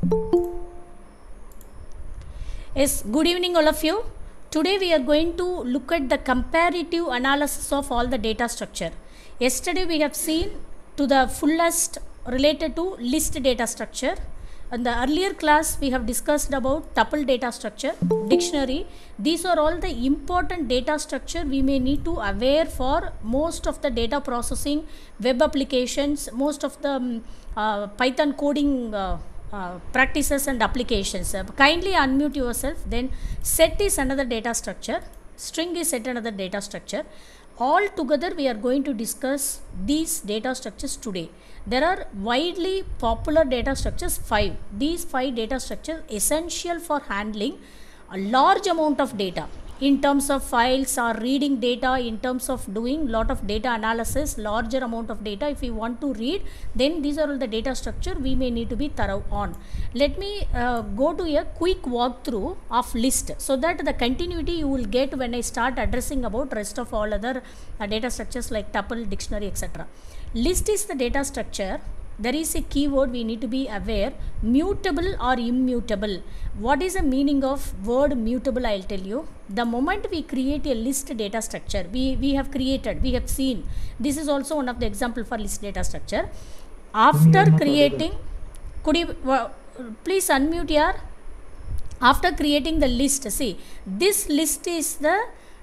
Yes, good evening all of you. Today we are going to look at the comparative analysis of all the data structure. Yesterday we have seen to the fullest related to list data structure. In the earlier class we have discussed about tuple data structure, dictionary. These are all the important data structure we may need to aware for most of the data processing, web applications, most of the Python coding practices and applications. Kindly unmute yourself. Then set is another data structure, string is set another data structure. All together we are going to discuss these data structures today. There are widely popular data structures, 5. These 5 data structures essential for handling a large amount of data in terms of files or reading data, in terms of doing lot of data analysis, larger amount of data. If we want to read, then these are all the data structure we may need to be thorough on. Let me go to a quick walkthrough of list, so that the continuity you will get when I start addressing about rest of all other data structures like tuple, dictionary, etc. List is the data structure. There is a keyword we need to be aware, mutable or immutable. What is the meaning of word mutable? I'll tell you. The moment we create a list data structure, we have created, we have seen, this is also one of the example for list data structure. After creating, could you please unmute here? After creating the list, see, this list is the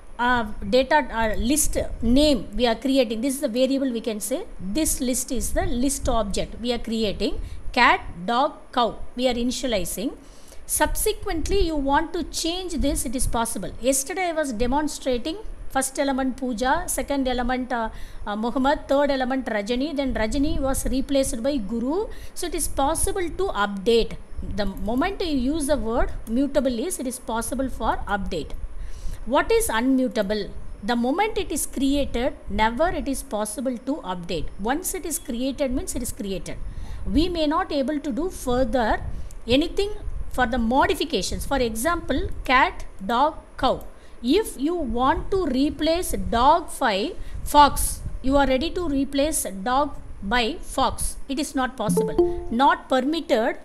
data list name we are creating. This is the variable we can say. This list is the list object we are creating. Cat, dog, cow we are initializing. Subsequently you want to change this, it is possible. Yesterday I was demonstrating first element Pooja, second element Muhammad, third element Rajani, then Rajani was replaced by Guru. So it is possible to update. The moment you use the word mutable is, it is possible for update. What is unmutable? The moment it is created, never it is possible to update. Once it is created means it is created. We may not able to do further anything for the modifications. For example, cat, dog, cow. If you want to replace dog by fox, you are ready to replace dog by fox. It is not possible. Not permitted.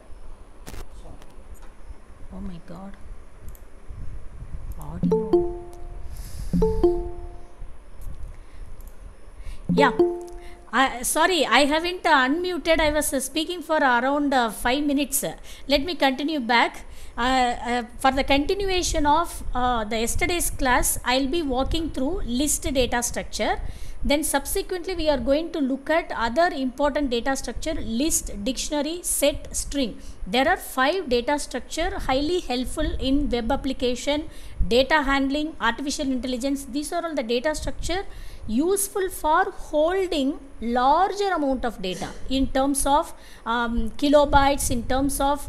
Oh my God. Audio. Yeah, sorry, I haven't unmuted. I was speaking for around 5 minutes. Let me continue back. For the continuation of the yesterday's class, I'll be walking through list data structure. Then subsequently we are going to look at other important data structure, list, dictionary, set, string. There are 5 data structure highly helpful in web application, data handling, artificial intelligence. These are all the data structure useful for holding larger amount of data in terms of kilobytes, in terms of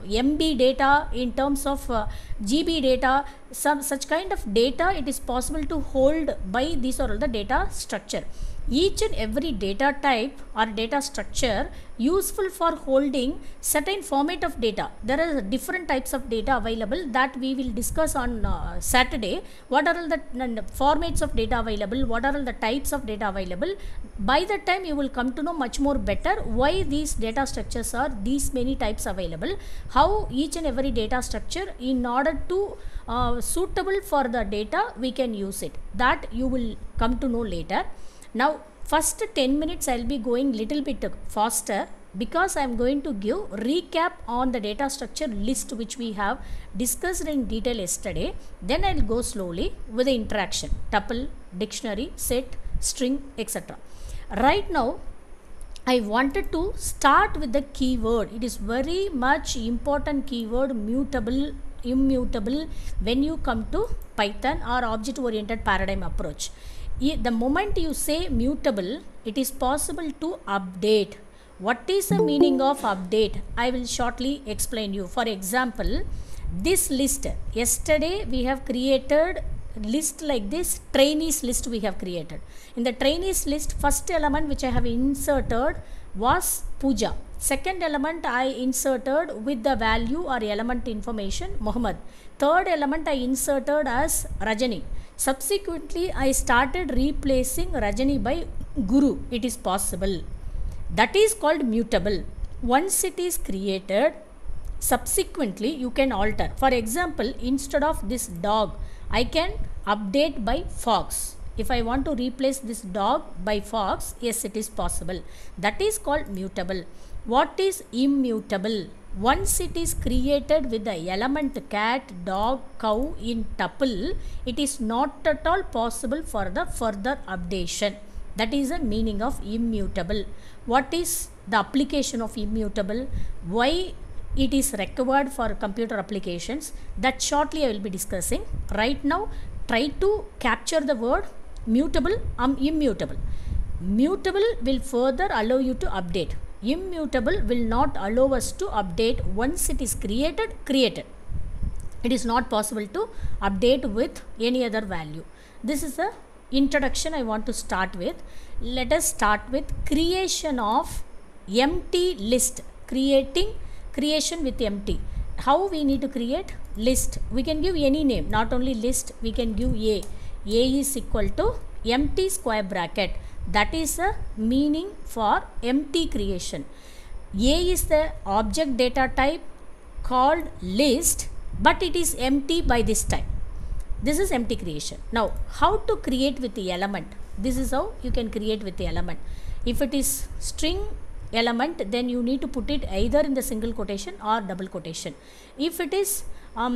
MB data, in terms of GB data. Some such kind of data it is possible to hold by these are all the data structure. Each and every data type or data structure useful for holding certain format of data. There are different types of data available that we will discuss on Saturday. What are all the formats of data available? What are all the types of data available? By the time you will come to know much more better why these data structures are these many types available. How each and every data structure in order to suitable for the data we can use it. That you will come to know later. Now first 10 minutes I will be going little bit faster because I am going to give recap on the data structure list which we have discussed in detail yesterday. Then I will go slowly with the interaction, tuple, dictionary, set, string, etc. Right now I wanted to start with the keyword. It is very much important keyword, mutable, immutable when you come to Python or object oriented paradigm approach. The moment you say mutable, it is possible to update. What is the meaning of update? I will shortly explain you. For example, this list, yesterday we have created list like this, trainees list we have created. In the trainees list, first element which I have inserted was Pooja. Second element I inserted with the value or element information Muhammad. Third element I inserted as Rajani. Subsequently, I started replacing Rajani by Guru. It is possible. That is called mutable. Once it is created, Subsequently you can alter. For example, instead of this dog, I can update by fox. If I want to replace this dog by fox, yes, it is possible. That is called mutable. What is immutable? Once it is created with the element cat, dog, cow in tuple, it is not at all possible for the further updation. That is the meaning of immutable. What is the application of immutable? Why it is required for computer applications? That shortly I will be discussing. Right now, try to capture the word mutable, immutable. Mutable will further allow you to update. Immutable will not allow us to update once it is created. It is not possible to update with any other value. This is the introduction I want to start with. Let us start with creation of empty list. Creation with empty. How we need to create list? We can give any name, not only list, we can give A. A is equal to empty square bracket. That is the meaning for empty creation. A is the object data type called list, but it is empty by this time. This is empty creation. Now, how to create with the element? This is how you can create with the element. If it is string element, then you need to put it either in the single quotation or double quotation. If it is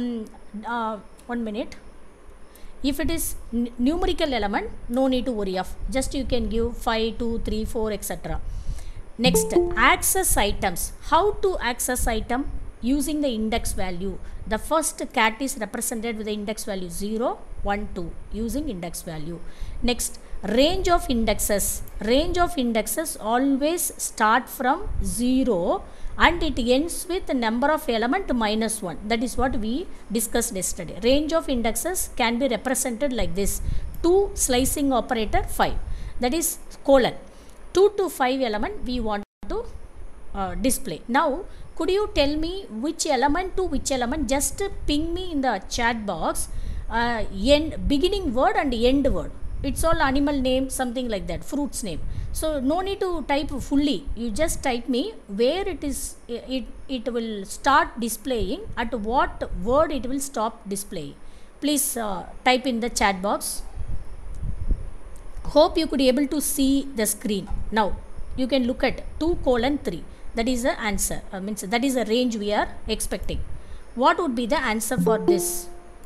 if it is numerical element, no need to worry of, just you can give 5, 2, 3, 4, etc. Next, access items. How to access item? Using the index value. The first cat is represented with the index value 0, 1, 2 using index value. Next, range of indexes. Range of indexes always start from 0 and it ends with the number of element -1. That is what we discussed yesterday. Range of indexes can be represented like this. 2 slicing operator 5. That is colon. 2 to 5 element we want to display. Now, could you tell me which element to which element? Just ping me in the chat box beginning word and end word. It's all animal name, something like that, fruits name. So no need to type fully. You just type me where it is. It will start displaying, at what word it will stop displaying. Please type in the chat box. Hope you could be able to see the screen. Now you can look at 2:3. That is the answer. Means that is the range we are expecting. What would be the answer for this?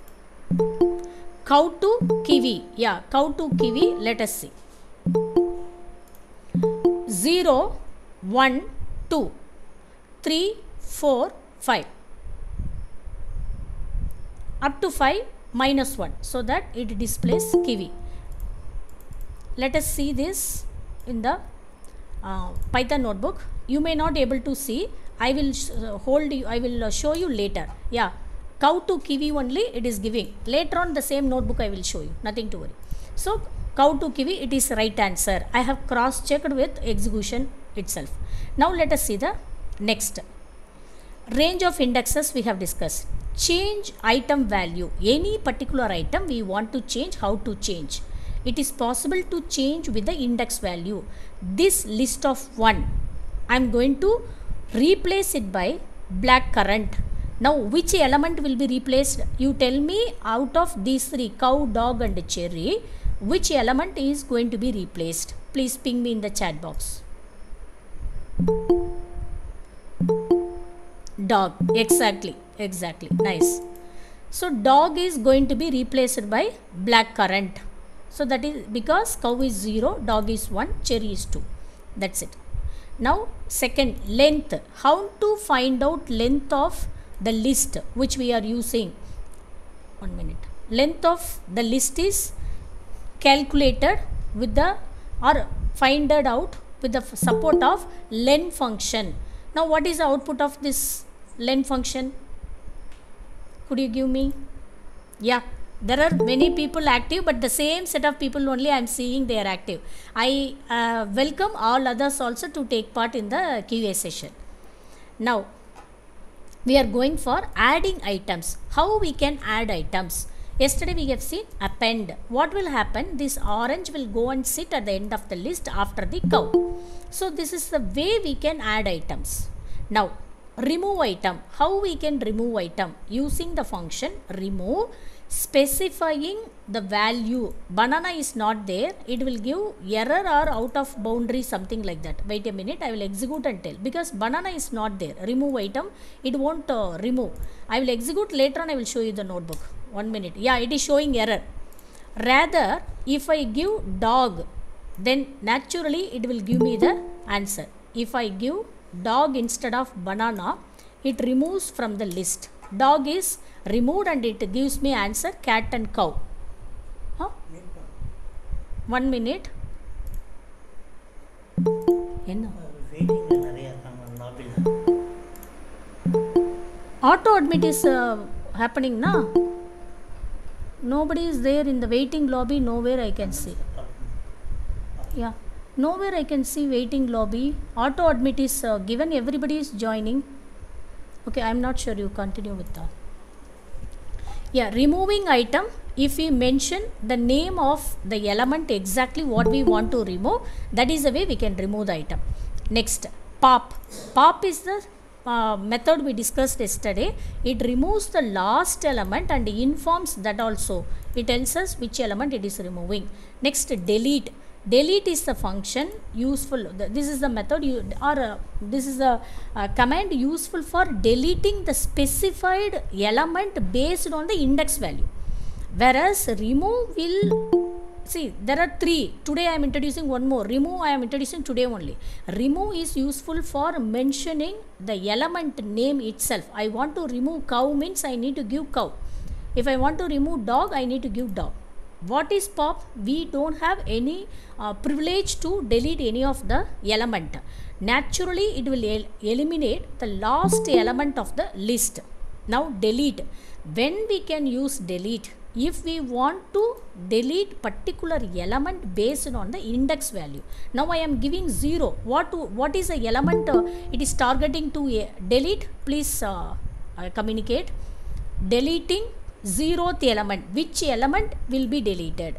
Cow to kiwi. Yeah, cow to kiwi. Let us see. 0, 1, 2, 3, 4, 5. Up to 5 -1. So that it displays kiwi. Let us see this in the Python notebook. You may not able to see. I will I will show you later. Yeah, cow to kiwi only it is giving. Later on the same notebook I will show you. Nothing to worry. So cow to kiwi, it is right answer. I have cross checked with execution itself. Now let us see the next. Range of indexes we have discussed. Change item value. Any particular item we want to change, how to change? It is possible to change with the index value. This list of 1, I am going to replace it by black currant. Now which element will be replaced? You tell me out of these 3, cow, dog and cherry, which element is going to be replaced? Please ping me in the chat box. Dog. Exactly. Nice. So dog is going to be replaced by black currant. So that is because cow is 0, dog is 1, cherry is 2. That's it. Now second, length. How to find out length of the list which we are using? 1 minute. Length of the list is calculated with the, or find it out with the support of len function. Now what is the output of this len function? Could you give me? Yeah. There are many people active, but the same set of people only I am seeing they are active. I welcome all others also to take part in the QA session. Now, we are going for adding items. How we can add items? Yesterday we have seen append. What will happen? This orange will go and sit at the end of the list after the cow. So, this is the way we can add items. Now, remove item. How we can remove item? Using the function remove, specifying the value. Banana is not there, it will give error or out of boundary, something like that. Wait a minute, I will execute and tell, because banana is not there. Remove item, it won't remove. I will execute later on, I will show you the notebook. 1 minute. Yeah, it is showing error. Rather, if I give dog, then naturally it will give me the answer. If I give dog instead of banana, it removes from the list. Dog is removed and it gives me answer cat and cow. Huh? 1 minute. Auto admit is happening now. Nobody is there in the waiting lobby. Nowhere I can see. Yeah, nowhere I can see waiting lobby. Auto admit is given. Everybody is joining. Okay, I am not sure. You continue with that. Yeah, removing item. If we mention the name of the element, exactly what we want to remove, that is the way we can remove the item. Next, pop. Pop is the method we discussed yesterday. It removes the last element and informs that also. It tells us which element it is removing. Next, delete. Delete is the function useful. This is the method this is the command useful for deleting the specified element based on the index value. Whereas remove will, see, there are 3. Today I am introducing one more. Remove I am introducing today only. Remove is useful for mentioning the element name itself. I want to remove cow means I need to give cow. If I want to remove dog, I need to give dog. What is pop? We don't have any privilege to delete any of the element. Naturally, it will eliminate the last element of the list. Now, delete. When we can use delete? If we want to delete particular element based on the index value. Now, I am giving 0. What is the element it is targeting to delete? Please communicate. Deleting 0th element. Which element will be deleted?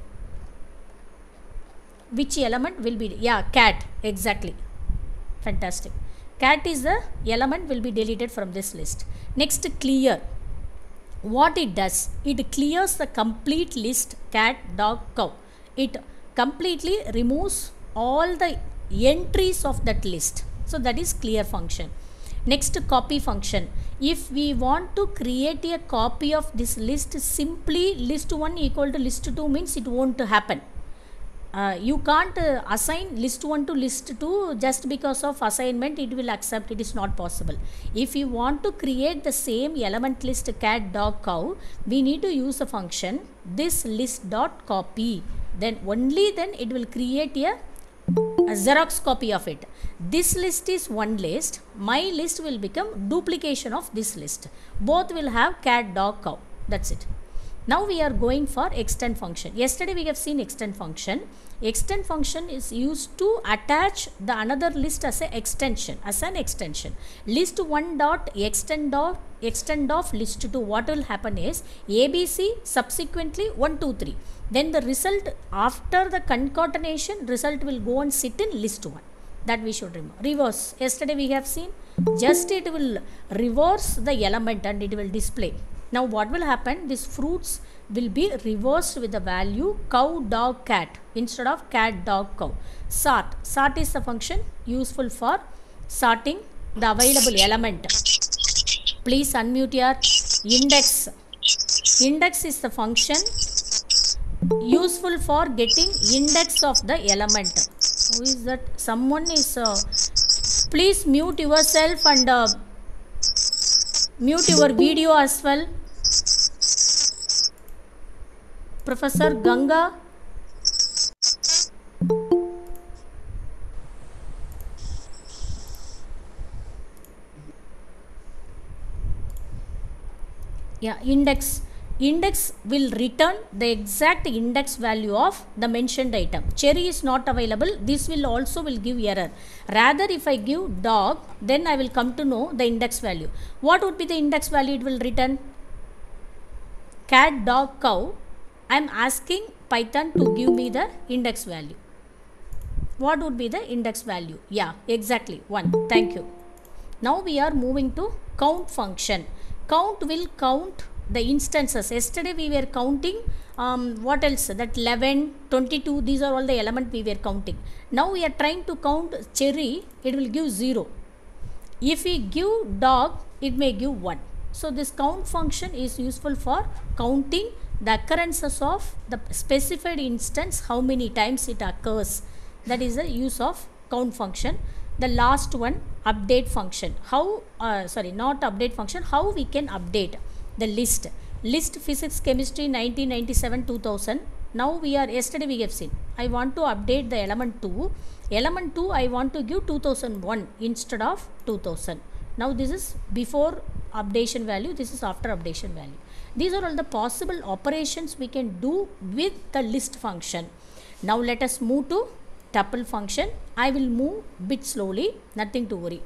Which element will be? Yeah, cat. Exactly. Fantastic. Cat is the element will be deleted from this list. Next, clear. What it does? It clears the complete list cat, dog, cow. It completely removes all the entries of that list. So that is clear function. Next, copy function. If we want to create a copy of this list, simply list 1 equal to list 2 means it won't happen. You can't assign list 1 to list 2 just because of assignment it will accept. It is not possible. If you want to create the same element list cat, dog, cow, we need to use a function this list dot copy. Then only then it will create a Xerox copy of it. This list is one list. My list will become duplication of this list. Both will have cat, dog, cow. That's it. Now we are going for extend function. Yesterday we have seen extend function. Extend function is used to attach the another list as a extension, as an extension. List 1 dot extend of list 2. What will happen is ABC subsequently 1, 2, 3. Then the result after the concatenation result will go and sit in list 1. That we should remember. Reverse. Yesterday we have seen just it will reverse the element and it will display. Now what will happen? These fruits will be reversed with the value cow, dog, cat instead of cat, dog, cow. Sort. Sort is the function useful for sorting the available element. Please unmute your index. Index is the function useful for getting index of the element. Who is that? Someone is please mute yourself and mute your video as well. Professor Ganga. Yeah, index. Index will return the exact index value of the mentioned item. Cherry is not available. This will also will give error. Rather, if I give dog, then I will come to know the index value. What would be the index value it will return? Cat, dog, cow. I am asking Python to give me the index value. What would be the index value? Yeah, exactly 1. Thank you. Now we are moving to count function. Count will count the instances. Yesterday we were counting what else, that 11, 22, these are all the element we were counting. Now we are trying to count cherry, it will give 0. If we give dog, it may give 1. So this count function is useful for counting the occurrences of the specified instance, how many times it occurs. That is the use of count function. The last one, update function. How not update function, how we can update the list. List physics chemistry 1997 2000. Now we are, yesterday we have seen, I want to update the element 2. Element 2 I want to give 2001 instead of 2000. Now this is before updation value, this is after updation value. These are all the possible operations we can do with the list function. Now let us move to tuple function. I will move bit slowly, nothing to worry.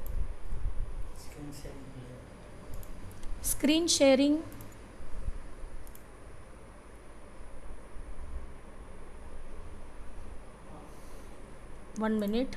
Screen sharing. One minute.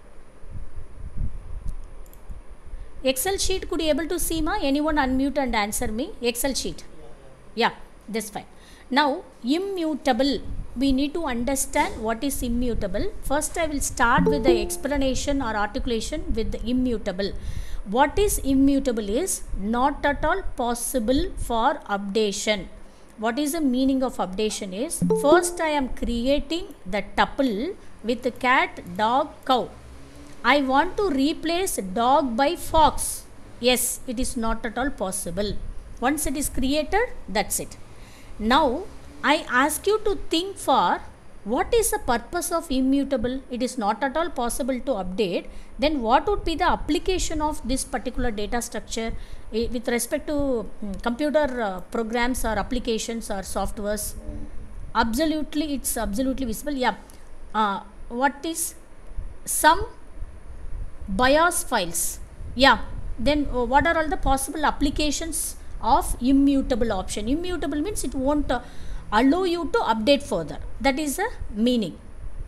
Excel sheet, could you able to see ma? Anyone unmute and answer me? Excel sheet. Yeah, that's fine. Now immutable, we need to understand what is immutable. First I will start with the explanation or articulation with the immutable. What is immutable is not at all possible for updation. What is the meaning of updation is, first I am creating the tuple with cat, dog, cow. I want to replace dog by fox. Yes, it is not at all possible. Once it is created, that's it. Now I ask you to think for what is the purpose of immutable. It is not at all possible to update. Then what would be the application of this particular data structure with respect to computer programs or applications or softwares? Absolutely, it's absolutely visible. Yeah. What is some BIOS files? Yeah. Then what are all the possible applications of immutable option? Immutable means it won't allow you to update further. That is the meaning.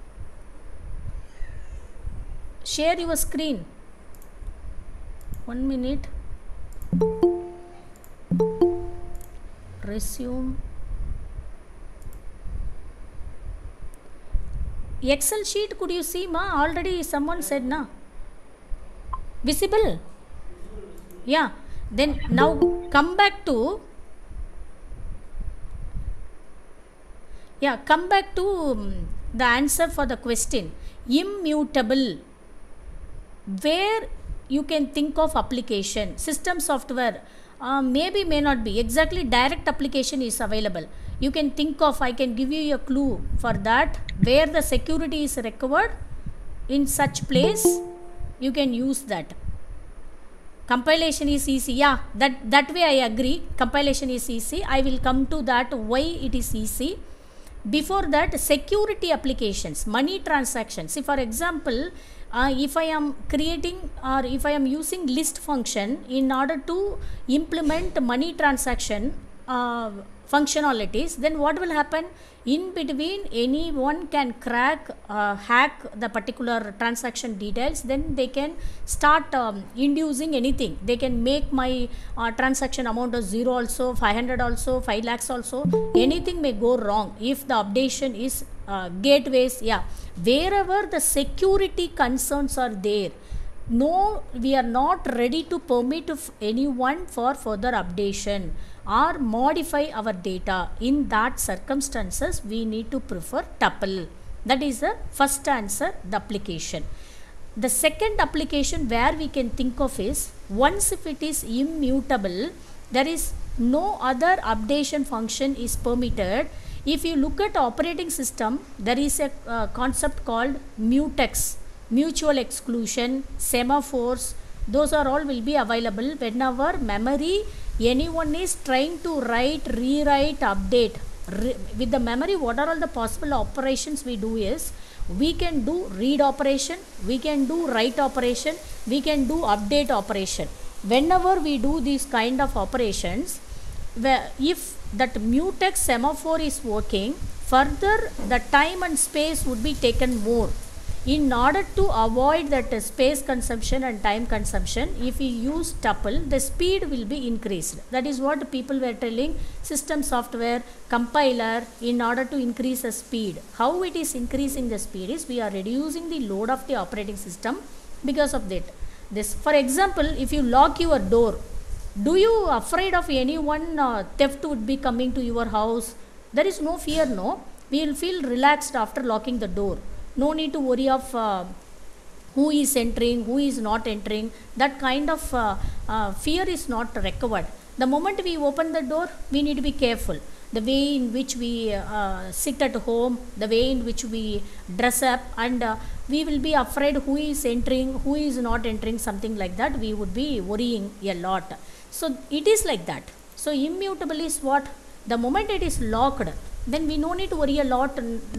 Share your screen. 1 minute. Resume. Excel sheet, could you see ma? Already someone said na. Visible? Yeah. Then now come back to the answer for the question. Immutable, where you can think of application, system software, maybe may not be exactly direct application is available. You can think of, I can give you a clue for that, where the security is required in such place, you can use that. Compilation is easy. Yeah, that way I agree. Compilation is easy. I will come to that why it is easy. Before that, security applications, money transactions. See, for example, if I am creating or if I am using list function in order to implement money transaction functionalities, then what will happen? In between, anyone can hack the particular transaction details. Then they can start inducing anything. They can make my transaction amount of 0 also, 500 also, 5 lakhs also. Anything may go wrong if the updation is gateways. Yeah, wherever the security concerns are there, no, we are not ready to permit anyone for further updation or modify our data. In that circumstances, we need to prefer tuple. That is the first answer, the application. The second application where we can think of is, once if it is immutable, there is no other updation function is permitted. If you look at operating system, there is a concept called mutex, mutual exclusion, semaphores. Those are all will be available whenever memory anyone is trying to write, rewrite, update. With the memory, what are all the possible operations we do is, we can do read operation, we can do write operation, we can do update operation. Whenever we do these kind of operations, if that mutex semaphore is working, further the time and space would be taken more. In order to avoid that space consumption and time consumption, if we use tuple, the speed will be increased. That is what people were telling, system software compiler, in order to increase the speed. How it is increasing the speed is we are reducing the load of the operating system because of that. This, for example, if you lock your door, do you afraid of anyone theft would be coming to your house? There is no fear, no. We will feel relaxed after locking the door. No need to worry of who is entering, who is not entering. That kind of fear is not required. The moment we open the door, we need to be careful. The way in which we sit at home, the way in which we dress up, and we will be afraid who is entering, who is not entering, something like that. We would be worrying a lot. So it is like that. So immutable is what? The moment it is locked, then we no need to worry a lot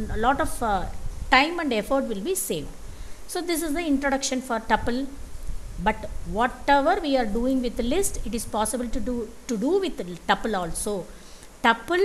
of time and effort will be saved. So this is the introduction for tuple. But whatever we are doing with the list, it is possible to do with the tuple also. Tuple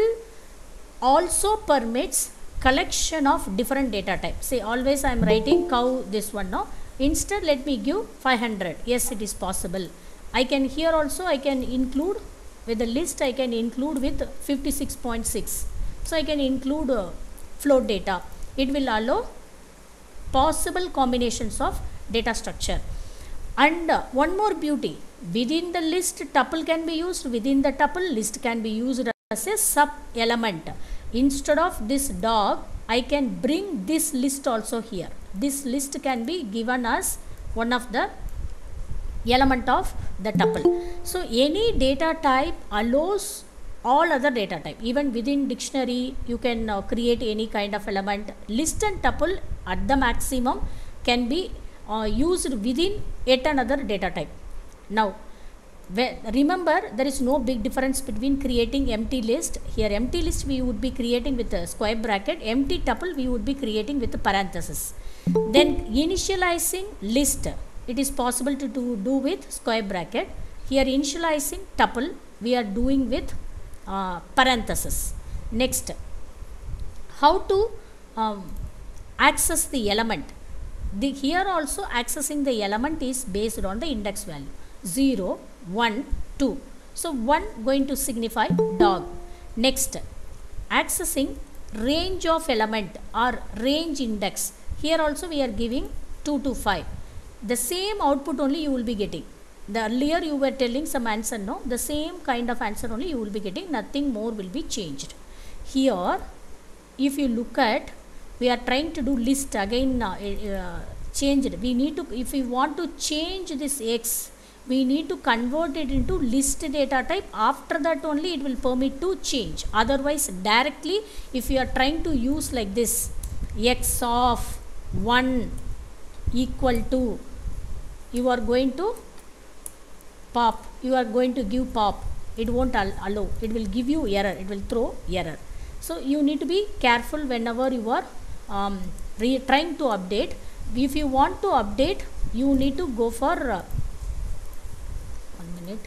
also permits collection of different data types. Say always I am writing cow, this one, no. Instead let me give 500. Yes, it is possible. I can here also I can include with the list, I can include with 56.6. So I can include float data. It will allow possible combinations of data structure. And one more beauty, within the list tuple can be used, within the tuple list can be used as a sub element. Instead of this dog, I can bring this list also here. This list can be given as one of the element of the tuple. So any data type allows all other data type. Even within dictionary you can create any kind of element. List and tuple at the maximum can be used within yet another data type. Now remember, there is no big difference between creating empty list. Here empty list we would be creating with a square bracket, empty tuple we would be creating with a parenthesis. Then initializing list, it is possible to do with square bracket. Here initializing tuple we are doing with parenthesis. Next, how to access the element. Here also accessing the element is based on the index value 0, 1, 2. So 1 going to signify dog. Next, accessing range of element or range index. Here also we are giving 2 to 5. The same output only you will be getting. The earlier you were telling some answer, no, the same kind of answer only you will be getting, nothing more will be changed. Here if you look at, we are trying to do list again, changed. We need to, if we want to change this X, we need to convert it into list data type. After that only it will permit to change. Otherwise directly if you are trying to use like this, X of 1 equal to, you are going to pop, you are going to give pop, it won't allow, it will give you error, it will throw error. So you need to be careful whenever you are trying to update. If you want to update, you need to go for 1 minute.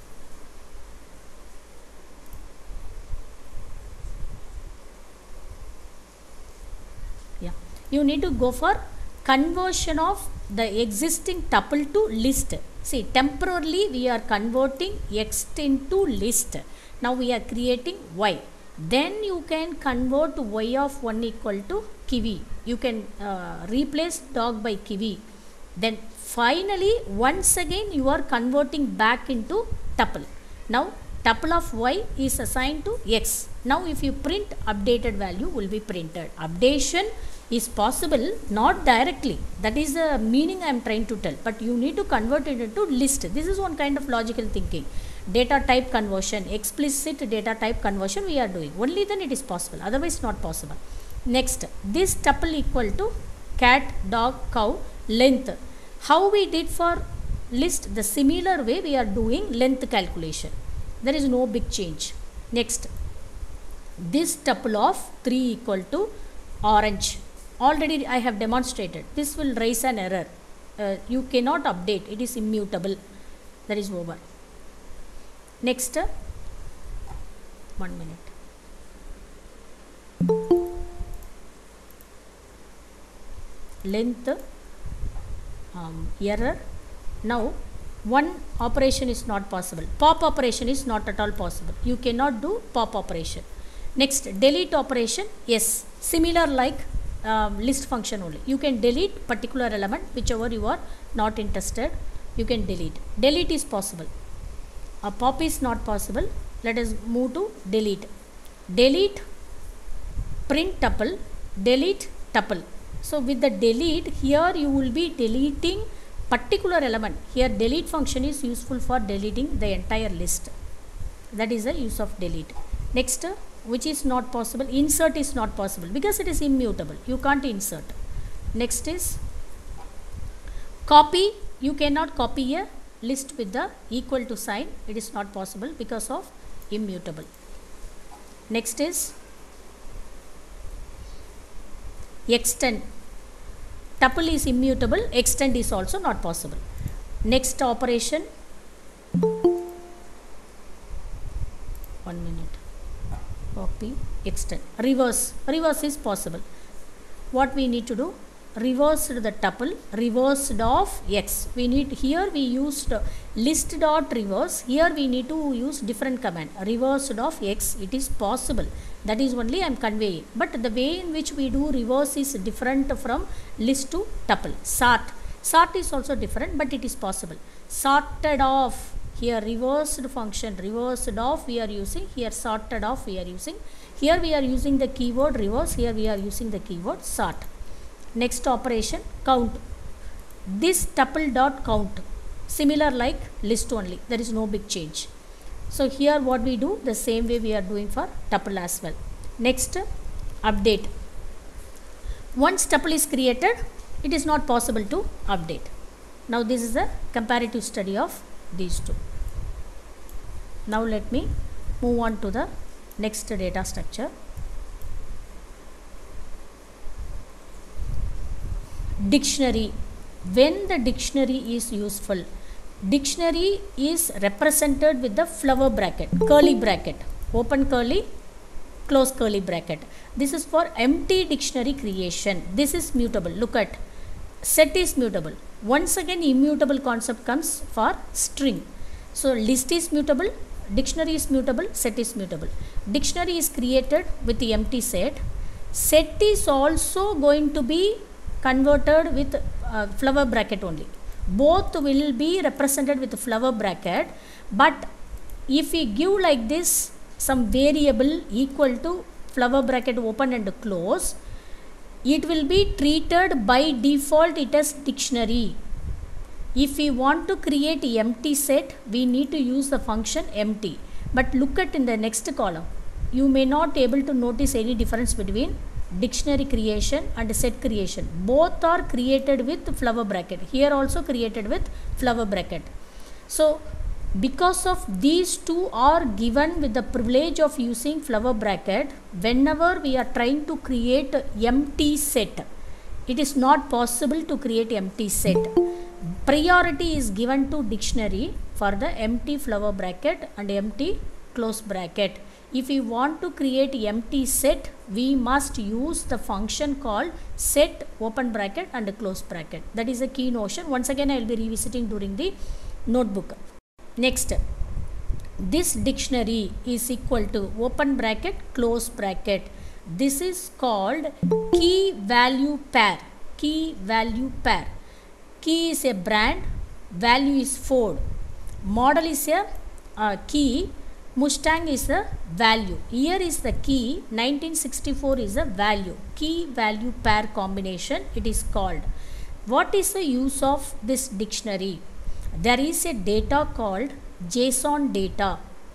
Yeah, you need to go for conversion of the existing tuple to list. See, temporarily we are converting X into list. Now we are creating Y. Then you can convert Y of 1 equal to kiwi. You can replace dog by kiwi. Then finally once again you are converting back into tuple. Now tuple of Y is assigned to X. Now if you print, updated value will be printed. Updation is possible not directly, that is the meaning I am trying to tell, but you need to convert it into list. This is one kind of logical thinking. Data type conversion, explicit data type conversion we are doing, only then it is possible, otherwise not possible. Next, this tuple equal to cat, dog, cow, length. How we did for list, the similar way we are doing length calculation. There is no big change. Next, this tuple of 3 equal to orange. Already I have demonstrated. This will raise an error. You cannot update. It is immutable. That is over. Next, 1 minute. length error. Now one operation is not possible. Pop operation is not at all possible. You cannot do pop operation. Next, delete operation, yes, similar like list function only. You can delete particular element whichever you are not interested. You can delete. Delete is possible. A pop is not possible. Let us move to delete. Delete print tuple, delete tuple. So with the delete, here you will be deleting particular element. Here delete function is useful for deleting the entire list. That is the use of delete. Next, which is not possible, insert is not possible because it is immutable. You can't insert. Next is copy. You cannot copy a list with the equal to sign. It is not possible because of immutable. Next is extend. Tuple is immutable, extend is also not possible. Next operation, 1 minute, copy, extend. Reverse is possible. What we need to do? Reversed the tuple, reversed of x. We need, here we used list dot reverse. Here we need to use different command. Reversed of x, it is possible. That is only I am conveying. But the way in which we do reverse is different from list to tuple. Sort is also different, but it is possible. Sorted off, here reversed function, reversed off we are using. Here sorted off we are using. Here we are using the keyword reverse. Here we are using the keyword sort. Next operation, count. This tuple dot count, similar like list only. There is no big change. So here what we do, the same way we are doing for tuple as well. Next, update. Once tuple is created, it is not possible to update. Now this is a comparative study of these two. Now let me move on to the next data structure. Dictionary. When the dictionary is useful, dictionary is represented with the flower bracket, curly bracket, open curly, close curly bracket. This is for empty dictionary creation. This is mutable. Look at, set is mutable. Once again immutable concept comes for string. So list is mutable, dictionary is mutable, set is mutable. Dictionary is created with the empty set. Set is also going to be converted with flower bracket only. Both will be represented with flower bracket, but if we give like this some variable equal to flower bracket open and close, it will be treated by default it as dictionary. If we want to create empty set, we need to use the function empty. But look at in the next column, you may not able to notice any difference between dictionary creation and set creation. Both are created with flower bracket. Here also created with flower bracket. So because of these two are given with the privilege of using flower bracket, whenever we are trying to create empty set, it is not possible to create empty set. Priority is given to dictionary for the empty flower bracket and empty close bracket. If we want to create empty set, we must use the function called set open bracket and close bracket. That is a key notion. Once again I will be revisiting during the notebook. Next, this dictionary is equal to open bracket close bracket. This is called key value pair. Key value pair. Key is a brand, value is Ford, model is a key, Mustang is the value. Here is the key, 1964 is the value. Key value pair combination it is called. What is the use of this dictionary? There is a data called JSON data.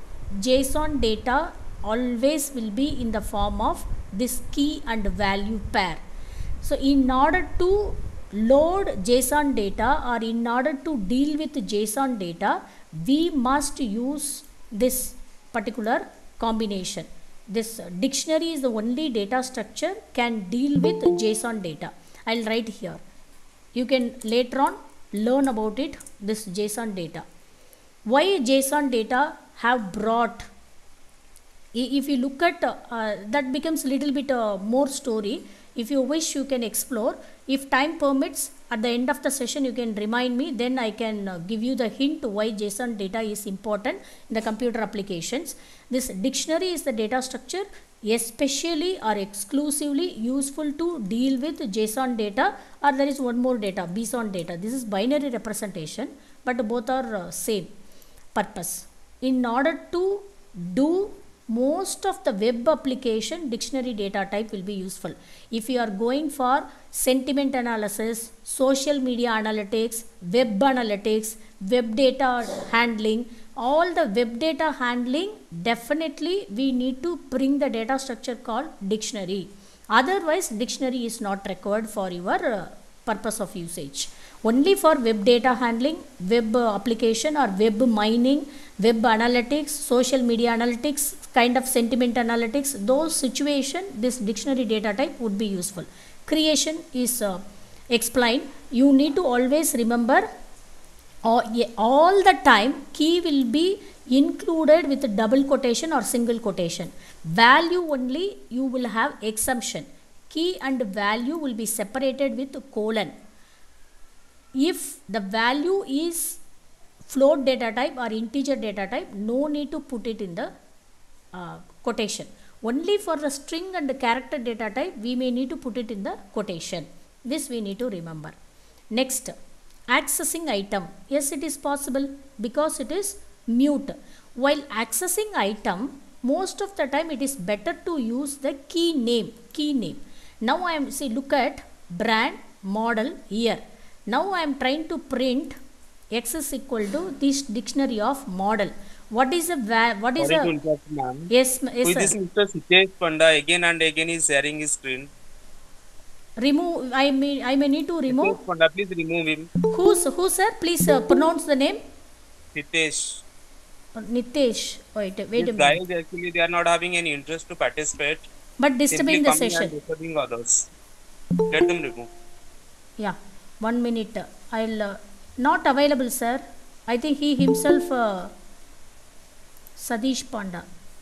JSON data always will be in the form of this key and value pair. So in order to load JSON data or in order to deal with JSON data, we must use this particular combination. This dictionary is the only data structure can deal with JSON data. I will write here. You can later on learn about it, this JSON data. Why JSON data have brought? If you look at that becomes little bit more story. If you wish, you can explore. If time permits, at the end of the session, you can remind me, then I can give you the hint why JSON data is important in the computer applications. This dictionary is the data structure especially or exclusively useful to deal with JSON data, or there is one more data, BSON data. This is binary representation, but both are same purpose. In order to do most of the web application, dictionary data type will be useful. If you are going for sentiment analysis, social media analytics, web analytics, web data handling, all the web data handling, definitely we need to bring the data structure called dictionary. Otherwise, dictionary is not required for your purpose of usage. Only for web data handling, web application or web mining, web analytics, social media analytics, kind of sentiment analytics, those situation, this dictionary data type would be useful. Creation is explained. You need to always remember all the time key will be included with double quotation or single quotation. Value only you will have exemption. Key and value will be separated with colon. If the value is float data type or integer data type, no need to put it in the quotation. Only for the string and the character data type, we may need to put it in the quotation. This we need to remember. Next, accessing item. Yes, it is possible because it is mute. While accessing item, most of the time it is better to use the key name. Now I am, see, look at brand, model, year. Now I am trying to print X is equal to this dictionary of model. What is a what is Sorry a to interrupt, ma'am. yes, Who yes is sir. this Mr. Sitesh Panda again and again is sharing his screen? Remove. I may need to remove. Sitesh Panda, please remove him. Who sir? Please pronounce the name. Sitesh. Nitesh. Wait a These minute. guys actually they are not having any interest to participate. But Simply disturbing the coming and session. disturbing others. Let them remove. Yeah. 1 minute. I'll not available, sir. I think he himself Sadish Panda.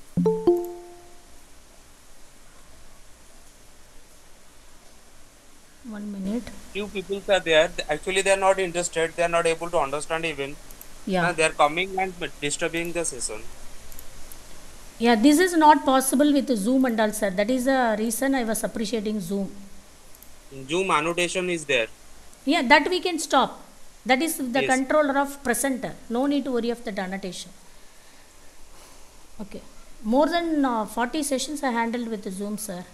One minute. Few people are there. Actually, they are not interested. They are not able to understand even. Yeah. They are coming and disturbing the session. Yeah, this is not possible with Zoom and all, sir. That is the reason I was appreciating Zoom. Zoom annotation is there. Yeah, that we can stop. That is the Yes. controller of presenter. No need to worry of the annotation. Okay. More than 40 sessions I handled with Zoom, sir.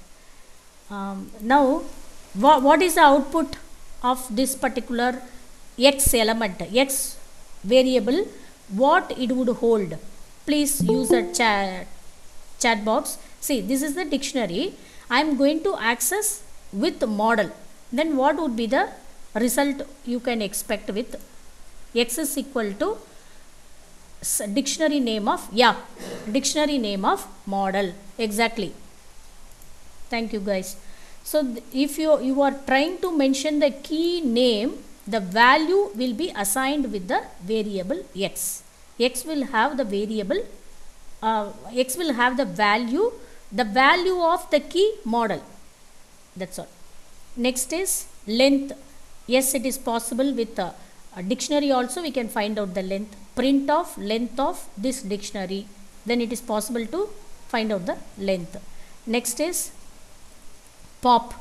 Now, what is the output of this particular X element, X variable? What it would hold? Please use a chat box. See, this is the dictionary. I am going to access with model. Then what would be the result you can expect with X is equal to dictionary name of, dictionary name of model. Exactly. Thank you guys. So if you are trying to mention the key name, the value will be assigned with the variable X. X will have the variable, X will have the value of the key model. That's all. Next is length. Yes, it is possible with a dictionary also we can find out the length. Print of length of this dictionary. Then it is possible to find out the length. Next is pop.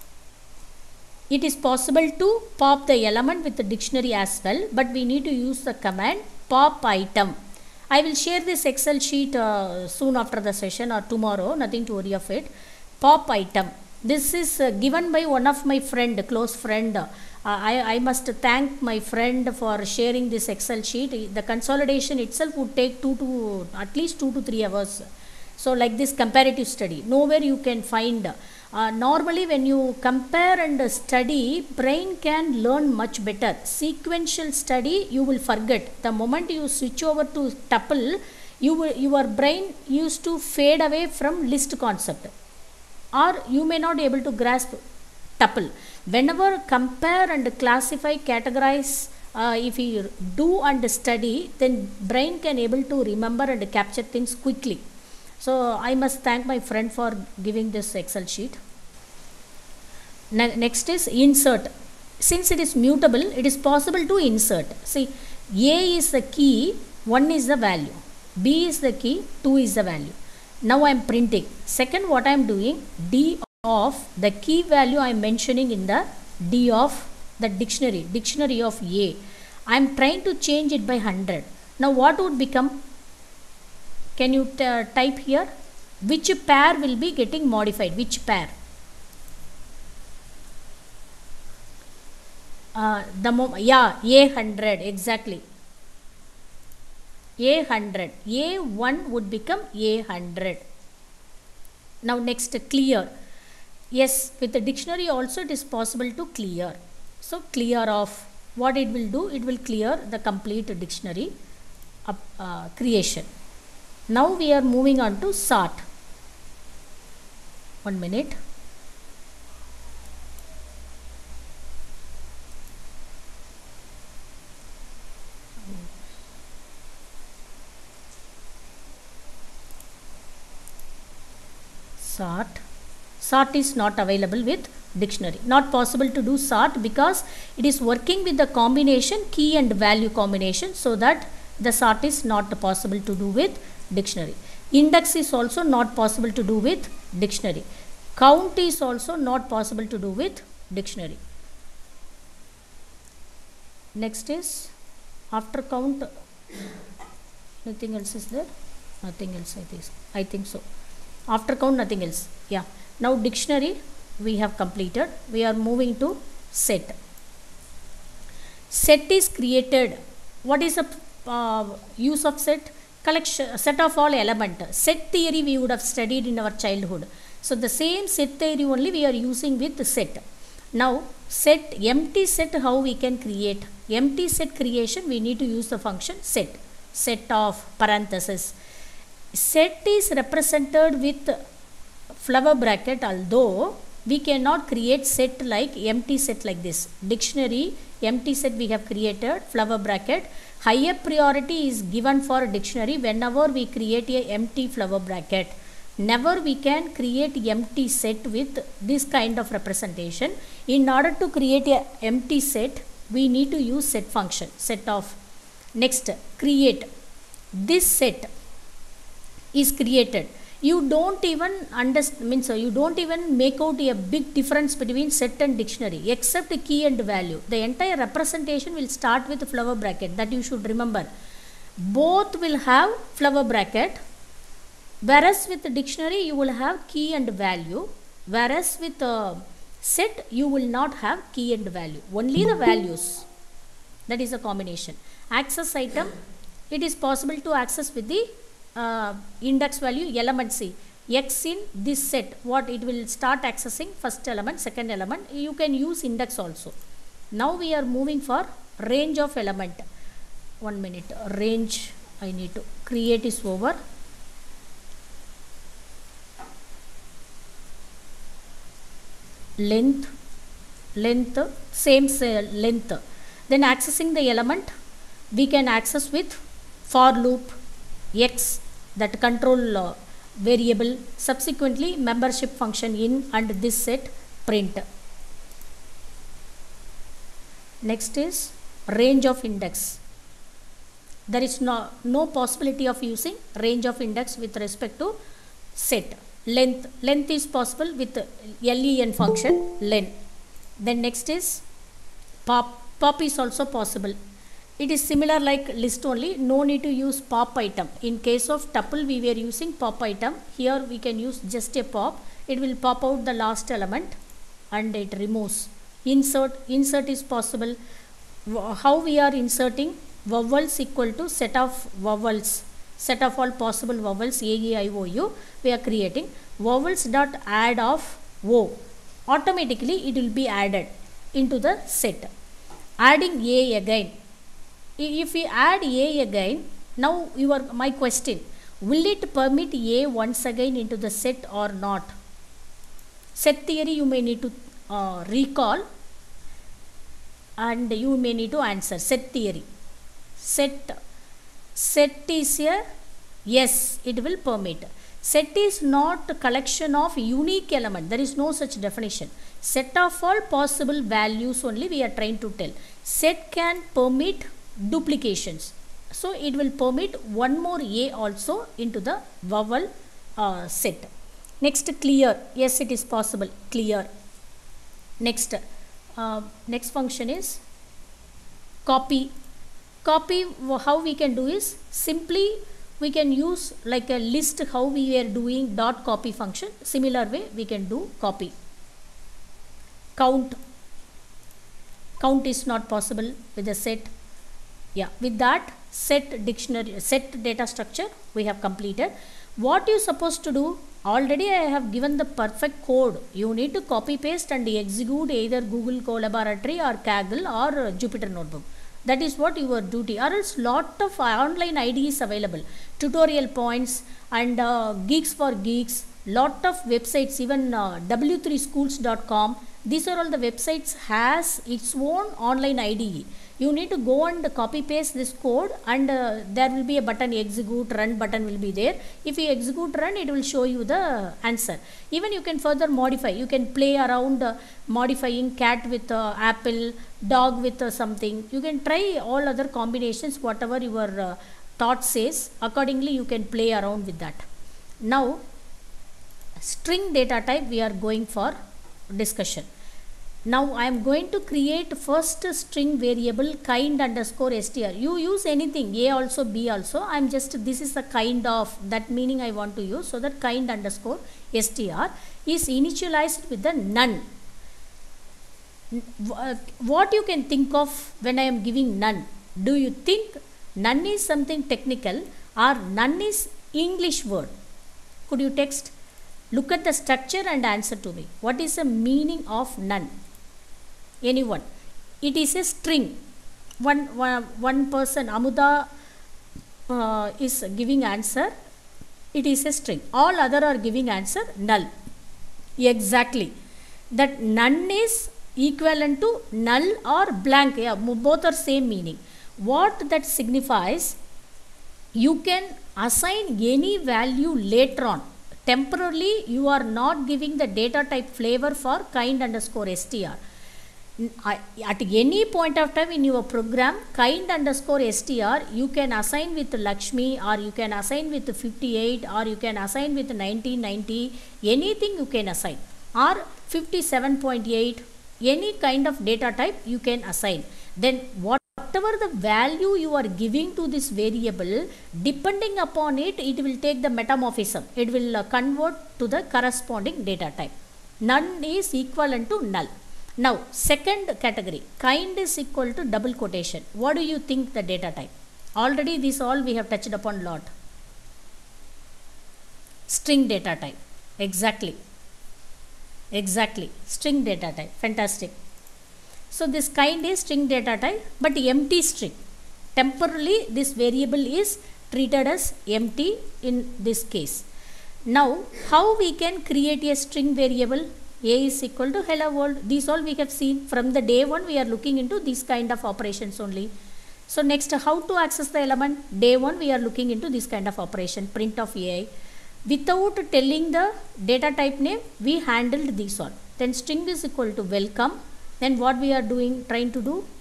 It is possible to pop the element with the dictionary as well, but we need to use the command pop item. I will share this Excel sheet soon after the session or tomorrow, nothing to worry of it. Pop item. This is given by one of my friend, close friend. I must thank my friend for sharing this Excel sheet. The consolidation itself would take at least 2 to 3 hours. So like this comparative study, nowhere you can find. Normally when you compare and study, brain can learn much better. Sequential study, you will forget. The moment you switch over to tuple, your brain used to fade away from list concept, or you may not be able to grasp tuple. Whenever compare and classify, categorize, if you do and study, then brain can able to remember and capture things quickly. So I must thank my friend for giving this Excel sheet. Next is insert. Since it is mutable, it is possible to insert. See, A is the key, 1 is the value. B is the key, 2 is the value. Now I am printing. Second, what I am doing, D of the key value I am mentioning in the D of the dictionary of A. I am trying to change it by 100. Now what would become? Can you type here? Which pair will be getting modified? Which pair? A100, exactly. A100. A1 would become A100. Now next, clear. Yes, with the dictionary also it is possible to clear. So clear off. What it will do? It will clear the complete dictionary creation. Now we are moving on to sort. 1 minute. Sort is not available with dictionary. Not possible to do sort because it is working with the combination key and value combination, so that the sort is not possible to do with dictionary. Index is also not possible to do with dictionary. Count is also not possible to do with dictionary. Next is after count. Nothing else is there? Nothing else, I think so. After count, nothing else. Yeah. Now dictionary we have completed. We are moving to set. Set is created. What is the use of set? Collection, set of all element. Set theory we would have studied in our childhood. So the same set theory only we are using with set. Now set, empty set, how we can create? Empty set creation, we need to use the function set. Set of parenthesis. Set is represented with flower bracket, although we cannot create set like empty set like this. Dictionary empty set we have created, flower bracket. Higher priority is given for dictionary whenever we create a empty flower bracket. Never we can create empty set with this kind of representation. In order to create a empty set, we need to use set function, set of. Next, create. This set is created. You don't even understand, you don't even make out a big difference between set and dictionary except key and value. The entire representation will start with flower bracket, that you should remember. Both will have flower bracket, whereas with the dictionary you will have key and value, whereas with set you will not have key and value, only the values. That is a combination. Access item, it is possible to access with the index value element. C, X in this set, what it will start accessing? First element, second element. You can use index also. Now we are moving for range of element. 1 minute. Range I need to create is over. Length, same length. Then accessing the element, we can access with for loop X, that control variable. Subsequently membership function in and this set print. Next is range of index. There is no possibility of using range of index with respect to set. Length is possible with len function, len. Then next is pop is also possible. It is similar like list only, no need to use pop item. In case of tuple we were using pop item. Here we can use just a pop. It will pop out the last element and it removes. Insert is possible. How we are inserting? Vowels equal to set of vowels, set of all possible vowels, A, E, I, O, U. We are creating vowels dot add of O. Automatically it will be added into the set. Adding A again. If we add A again, now my question, will it permit A once again into the set or not? Set theory you may need to recall and you may need to answer. Set theory. Set is a yes, it will permit. Set is not a collection of unique element. There is no such definition. Set of all possible values only we are trying to tell. Set can permit duplications. So it will permit one more A also into the vowel set. Next, clear. Yes, it is possible. Clear. Next function is copy. Copy, how we can do is simply we can use like a list, how we are doing dot copy function. Similar way we can do copy. Count. Count is not possible with a set. Yeah, with that set dictionary, set data structure we have completed. What you supposed to do? Already I have given the perfect code. You need to copy paste and execute either Google Colaboratory or Kaggle or Jupyter Notebook. That is what your duty. Or else lot of online IDEs available. Tutorial points and Geeks for Geeks. Lot of websites, even w3schools.com. These are all the websites has its own online IDE. You need to go and copy paste this code, and there will be a button, execute, run button will be there. If you execute, run, it will show you the answer. Even you can further modify. You can play around modifying cat with apple, dog with something. You can try all other combinations, whatever your thought says. Accordingly, you can play around with that. Now, string data type we are going for discussion. Now I am going to create first string variable kind underscore str. You use anything, A also, B also. I am just, this is the kind of, that meaning I want to use. So that kind underscore str is initialized with the none. What you can think of when I am giving none? Do you think none is something technical or none is English word? Could you text? Look at the structure and answer to me. What is the meaning of none? Anyone? It is a string. One person, Amuda, is giving answer. It is a string. All other are giving answer null. Exactly. That none is equivalent to null or blank. Yeah, both are same meaning. What that signifies? You can assign any value later on. Temporarily, you are not giving the data type flavor for kind underscore str. At any point of time in your program, kind underscore str you can assign with Lakshmi, or you can assign with 58, or you can assign with 1990, anything you can assign, or 57.8, any kind of data type you can assign. Then whatever the value you are giving to this variable, depending upon it, it will take the metamorphism. It will convert to the corresponding data type. None is equivalent to null. Now, second category, kind is equal to double quotation. What do you think the data type? Already this all we have touched upon lot. String data type. Exactly. Exactly. String data type. Fantastic. So, this kind is string data type, but empty string. Temporarily, this variable is treated as empty in this case. Now, how we can create a string variable? A is equal to hello world. These all we have seen from the day one. We are looking into these kind of operations only. So next, how to access the element? Day one we are looking into this kind of operation, print of AI. Without telling the data type name, we handled these all. Then string is equal to welcome. Then what we are doing, trying to do?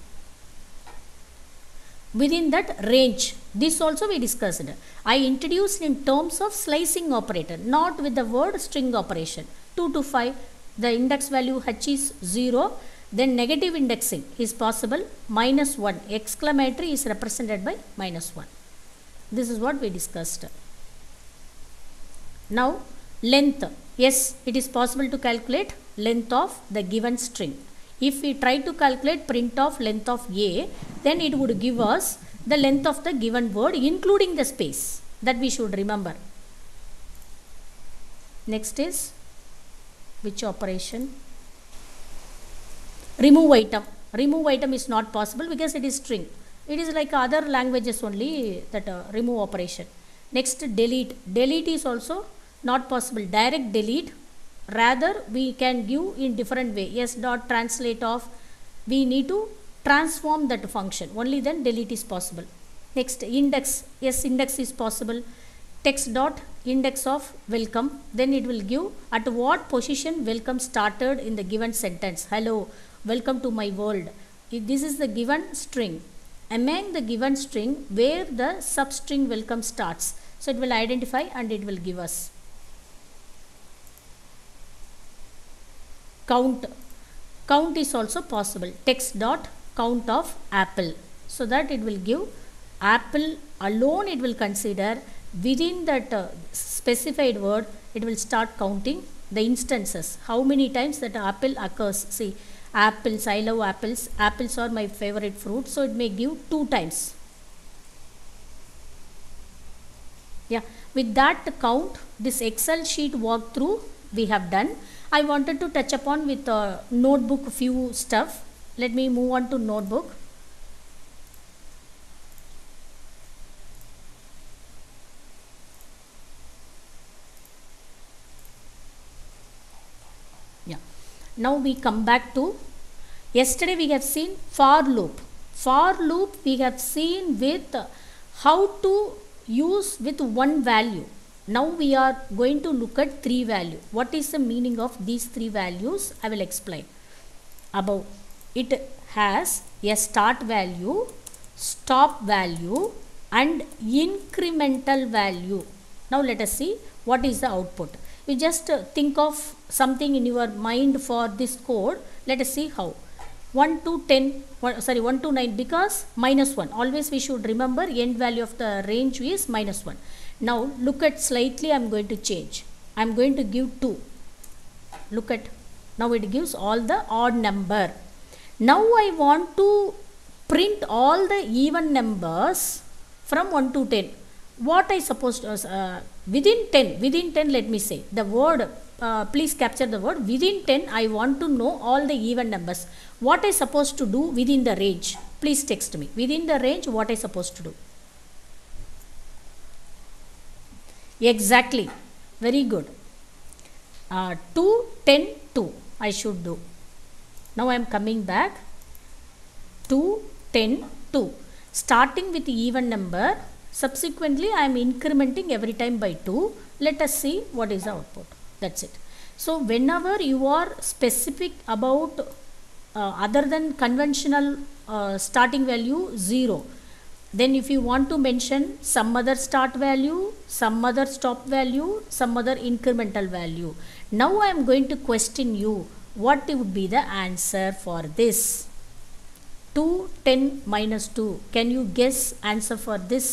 Within that range, this also we discussed. I introduced in terms of slicing operator, not with the word string operation. 2 to 5. The index value h is 0, then negative indexing is possible, -1, exclamatory is represented by -1. This is what we discussed. Now, length. Yes, it is possible to calculate length of the given string. If we try to calculate print of length of A, then it would give us the length of the given word, including the space. That we should remember. Next is which operation? Remove item. Remove item is not possible because it is string. It is like other languages only, that remove operation. Next, delete. Delete is also not possible. Direct delete. Rather, we can give in different way. Yes, dot translate of. We need to transform that function. Only then delete is possible. Next, index. Yes, index is possible. text dot index of welcome, then it will give at what position welcome started in the given sentence. Hello, welcome to my world. If this is the given string, among the given string where the substring welcome starts, so it will identify and it will give us. Count is also possible. Text dot count of apple, so that it will give apple alone. It will consider within that specified word, it will start counting the instances, how many times that apple occurs. See, apples, I love apples, apples are my favorite fruit, so it may give 2 times. Yeah, with that count, this Excel sheet walkthrough we have done. I wanted to touch upon with notebook few stuff. Let me move on to notebook. Yeah, now we come back to yesterday we have seen for loop. For loop we have seen with how to use with one value. Now we are going to look at 3 values. What is the meaning of these 3 values? I will explain. Above, it has a start value, stop value and incremental value. Now let us see what is the output. You just think of something in your mind for this code. Let us see how. 1 to 10, 1 to 9, because -1. Always we should remember end value of the range is -1. Now look at slightly, I am going to change. I am going to give 2. Look at, now it gives all the odd number. Now I want to print all the even numbers from 1 to 10. What I supposed to, within 10 let me say, the word, please capture the word, within 10 I want to know all the even numbers. What I supposed to do within the range? Please text me. Within the range, what I supposed to do? Exactly, very good. 2, 10, 2 I should do. Now I am coming back. 2, 10, 2. Starting with the even number, subsequently I am incrementing every time by 2. Let us see what is the output. That's it. So whenever you are specific about other than conventional starting value 0, then if you want to mention some other start value, some other stop value, some other incremental value. Now I am going to question you, what would be the answer for this? 2, 10, minus 2. Can you guess answer for this?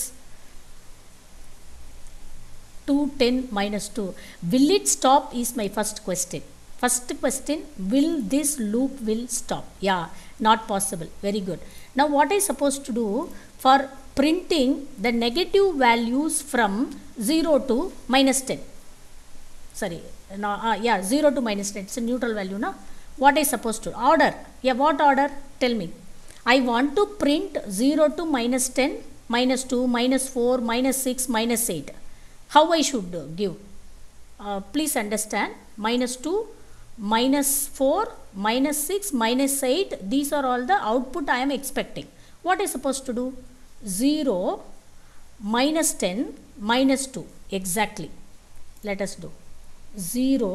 2, 10, minus 2. Will it stop is my first question. First question, will this loop will stop? Yeah, not possible. Very good. Now what I supposed to do for printing the negative values from 0 to -10? Sorry, no, yeah, 0 to -10. It's a neutral value, no? What I supposed to order? Yeah, what order? Tell me. I want to print 0 to -10, -2, -4, -6, -8. How I should give? Please understand. -2, -4, -6, -8. These are all the output I am expecting. What is supposed to do? 0, -10, -2. Exactly. Let us do 0,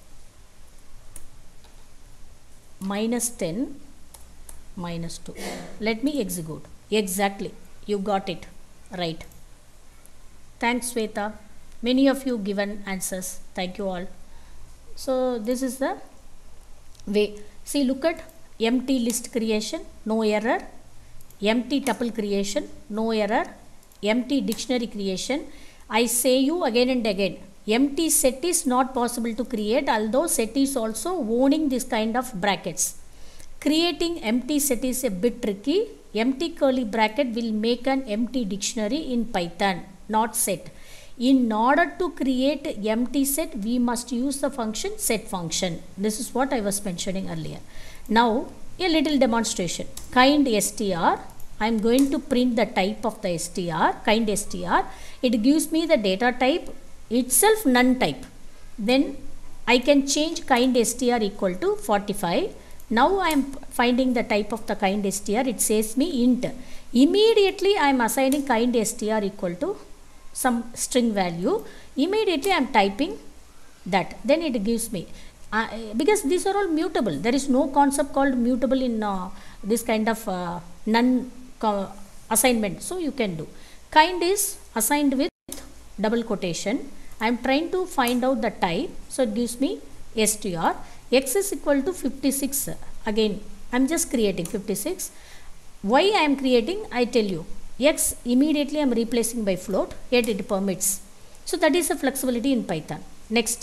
-10, -2. Let me execute. Exactly. You got it. Right. Thanks, Sweta. Many of you given answers. Thank you all. So this is the way. See, look at empty list creation, no error. Empty tuple creation, no error. Empty dictionary creation. I say you again and again, empty set is not possible to create, although set is also owning this kind of brackets. Creating empty set is a bit tricky. Empty curly bracket will make an empty dictionary in Python, not set. In order to create empty set, we must use the function set function. This is what I was mentioning earlier. Now a little demonstration. Kind str, I am going to print the type of the str, kind str. It gives me the data type itself, none type. Then I can change kind str equal to 45. Now I am finding the type of the kind str. It says me int. Immediately I am assigning kind str equal to some string value, immediately I am typing that, then it gives me because these are all mutable. There is no concept called mutable in this kind of none assignment, so you can do. Kind is assigned with double quotation. I am trying to find out the type, so it gives me str. X is equal to 56. Again I am just creating 56. Why I am creating, I tell you. X immediately I am replacing by float, yet it permits. So that is a flexibility in Python. Next,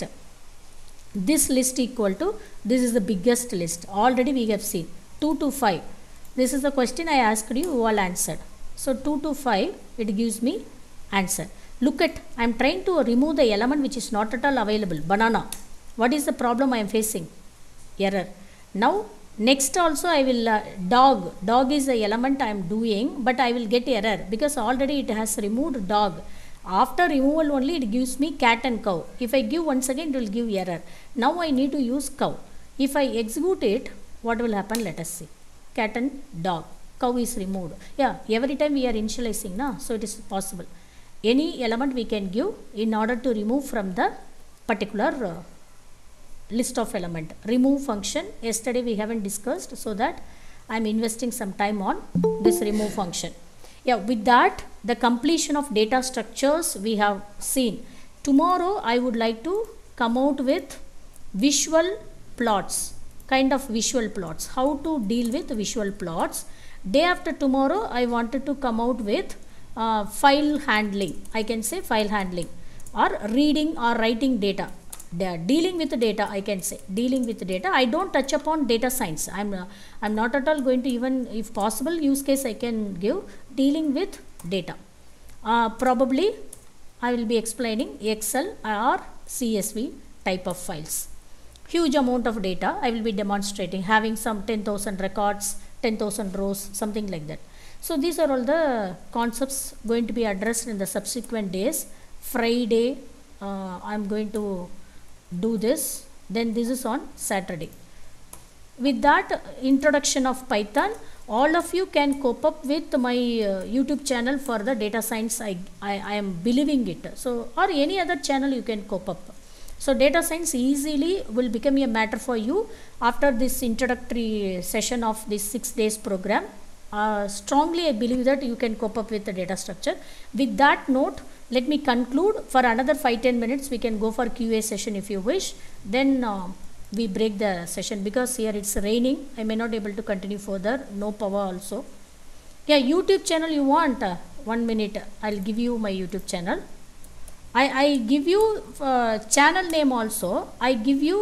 this list equal to, this is the biggest list. Already we have seen 2 to 5. This is the question I asked you, you all answered. So 2 to 5, it gives me answer. Look at, I am trying to remove the element which is not at all available, banana. What is the problem I am facing? Error. Now next also I will dog is the element I am doing, but I will get error because already it has removed dog. After removal only it gives me cat and cow. If I give once again, it will give error. Now I need to use cow. If I execute it, what will happen? Let us see. Cat and dog. Cow is removed. Yeah, every time we are initializing, so it is possible. Any element we can give in order to remove from the particular list of element. Remove function, yesterday we haven't discussed, so that I am investing some time on this remove function. Yeah, with that the completion of data structures we have seen. Tomorrow I would like to come out with visual plots, kind of visual plots, how to deal with visual plots. Day after tomorrow I wanted to come out with file handling. I can say file handling, or reading or writing data. Dealing with data, I can say dealing with data. I don't touch upon data science. I'm not at all going to, even if possible use case I can give dealing with data. Probably I will be explaining Excel or CSV type of files. Huge amount of data I will be demonstrating, having some 10,000 records, 10,000 rows, something like that. So these are all the concepts going to be addressed in the subsequent days. Friday I'm going to do this, then this is on Saturday. With that introduction of Python, all of you can cope up with my YouTube channel for the data science. I am believing it. So, or any other channel you can cope up. So data science easily will become a matter for you after this introductory session of this 6 days program. Strongly I believe that you can cope up with the data structure. With that note, let me conclude. For another 5-10 minutes we can go for QA session if you wish. Then we break the session because here it's raining. I may not be able to continue further. No power also. Yeah, YouTube channel you want? 1 minute. I'll give you my YouTube channel. I give you channel name also. I give you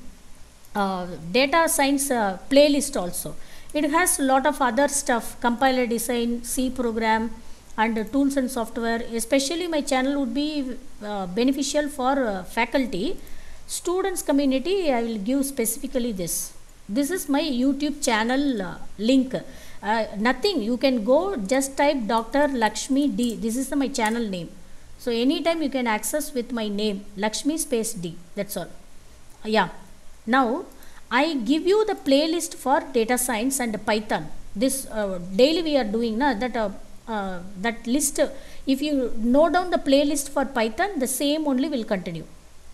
data science playlist also. It has a lot of other stuff, compiler design, C program, and tools and software. Especially my channel would be beneficial for faculty. Students community, I will give specifically this. This is my YouTube channel link. Nothing, you can go just type Dr. Lakshmi D. This is my channel name. So anytime you can access with my name, Lakshmi space D. That's all. Yeah. Now I give you the playlist for data science and Python. This daily we are doing that list. If you note down the playlist for Python, the same only will continue.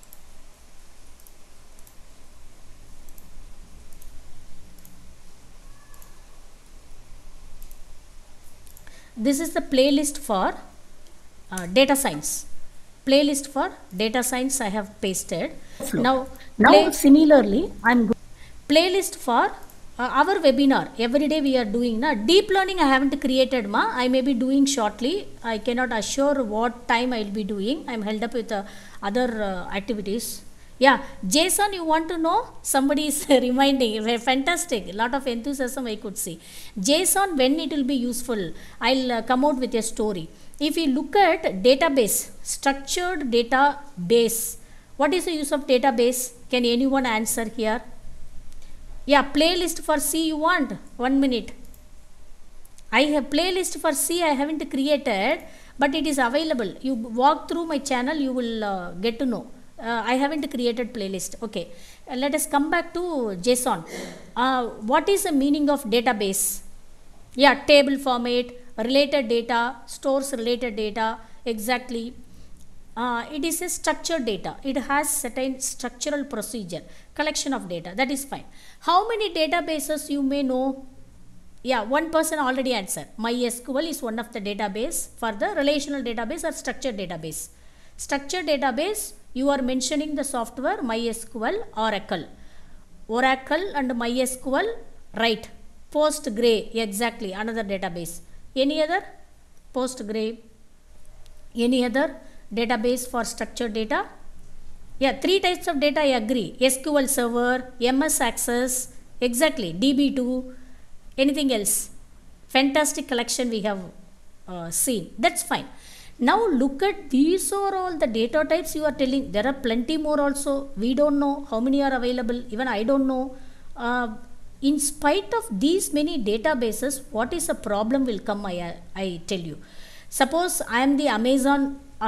This is the playlist for data science. Playlist for data science I have pasted. Now similarly I am playlist for our webinar. Every day we are doing deep learning. I haven't created I may be doing shortly. I cannot assure what time I will be doing. I am held up with other activities. Yeah, JSON you want to know? Somebody is reminding. Fantastic, a lot of enthusiasm I could see. JSON, when it will be useful, I'll come out with a story. If you look at database, structured database, what is the use of database? Can anyone answer here? Yeah, playlist for C you want? 1 minute. I have playlist for C I haven't created, but it is available. You walk through my channel, you will get to know. I haven't created playlist. Okay, let us come back to JSON. What is the meaning of database? Yeah, table format, related data, stores related data, exactly. It is a structured data. It has certain structural procedure, collection of data. That is fine. How many databases you may know? Yeah, one person already answered. MySQL is one of the database for the relational database or structured database. Structured database, you are mentioning the software MySQL, Oracle and MySQL, right? Postgre, exactly, another database. Any other? Postgre. Any other database for structured data? Yeah, 3 types of data, I agree. SQL Server, MS Access, exactly, DB2. Anything else? Fantastic collection we have seen. That's fine. Now look at, these are all the data types you are telling. There are plenty more also. We don't know how many are available. Even I don't know. In spite of these many databases, what is a problem will come, I tell you. Suppose I am the Amazon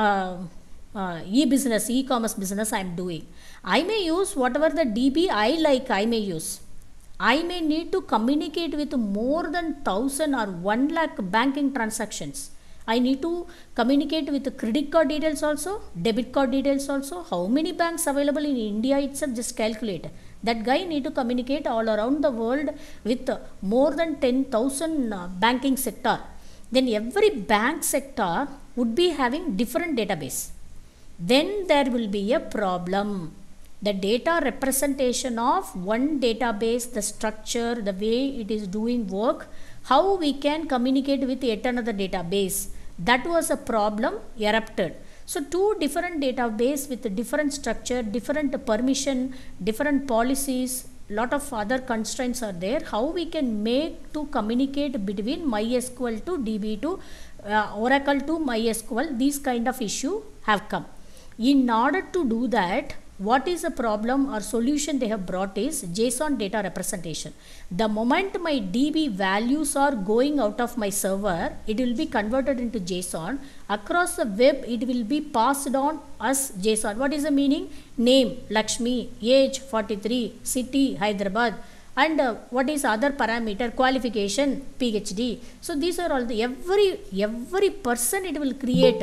e-commerce business I am doing. I may use whatever the DB I like, I may use. I may need to communicate with more than 1000 or 1 lakh banking transactions. I need to communicate with the credit card details also, debit card details also. How many banks available in India itself, just calculate. That guy need to communicate all around the world with more than 10,000 banking sector. Then every bank sector would be having different database. Then there will be a problem. The data representation of one database, the structure, the way it is doing work, how we can communicate with yet another database, that was a problem erupted. So 2 different database with different structure, different permission, different policies, lot of other constraints are there. How we can make to communicate between MySQL to DB to Oracle to MySQL, these kind of issue have come. In order to do that, what is the problem or solution they have brought is JSON data representation. The moment my DB values are going out of my server, it will be converted into JSON. Across the web, it will be passed on as JSON. What is the meaning? Name, Lakshmi, age 43, city, Hyderabad, and what is other parameter, qualification, PhD. So these are all the, every person it will create.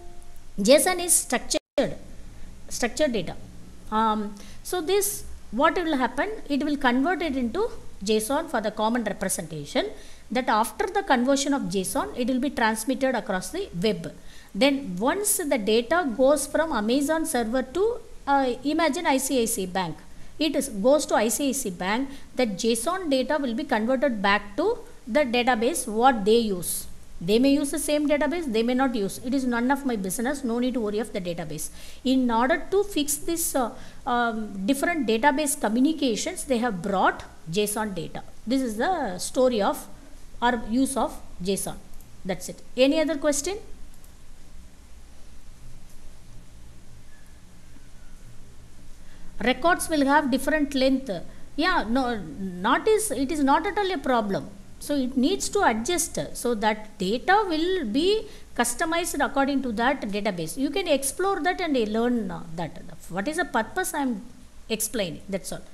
JSON is structured data. So this, what will happen? It will convert it into JSON for the common representation. That after the conversion of JSON, it will be transmitted across the web. Then once the data goes from Amazon server to imagine ICICI Bank, it goes to ICICI Bank. That JSON data will be converted back to the database what they use. They may use the same database, they may not use. It is none of my business, no need to worry of the database. In order to fix this different database communications, they have brought JSON data. This is the story of or use of JSON. That's it. Any other question? Records will have different length. Yeah, no, it is not at all a problem. So it needs to adjust, so that data will be customized according to that database. You can explore that and learn that. What is the purpose I am explaining, that's all.